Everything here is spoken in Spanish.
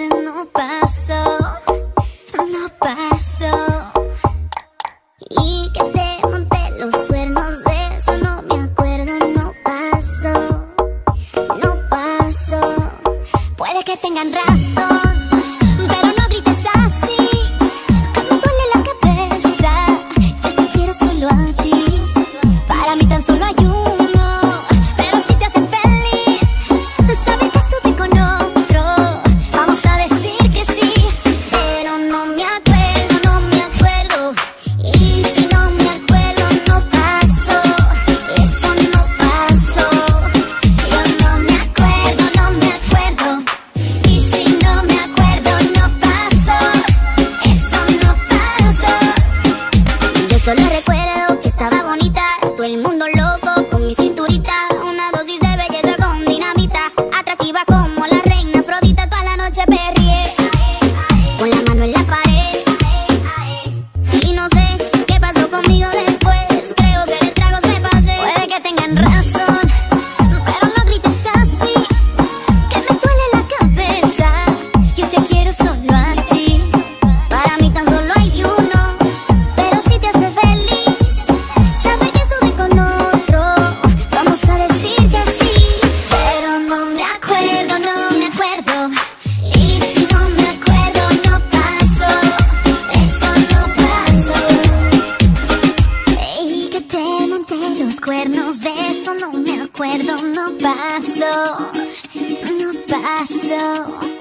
veces no paso, no paso. Y que te monté los cuernos, de eso no me acuerdo, no paso, no paso. Puede que tengan razón, pero no grites así, que me duele la cabeza. Yo te quiero solo a ti, para mí tan solo hay uno. Pero si te hace feliz saber que estuve con otro, vamos a decir que sí. Pero no me acuerdo, no me acuerdo. Y si no me acuerdo, no paso, eso no paso. Yo no me acuerdo, no me acuerdo. Y si no me acuerdo, no paso, eso no paso. Yo solo recuerdo que estaba bonita, todo el mundo loco con mi cinturita, una dosis de belleza con dinamita, atractiva como la reina Afrodita. Toda la noche perrié, con la mano en la pared, y no sé qué pasó conmigo después, creo que de tragos me pasé. Puede que tengan razón, pero no grites así, que me duele la cabeza. Yo te quiero solo a ti, para mí tan solo hay uno. Pero si te hace feliz saber que estuve con otro, vamos a decir que sí. Pero no me acuerdo, no me acuerdo. Y si no me acuerdo, no paso, eso no paso. Y que te monté los cuernos, de eso no me acuerdo, no paso, no paso.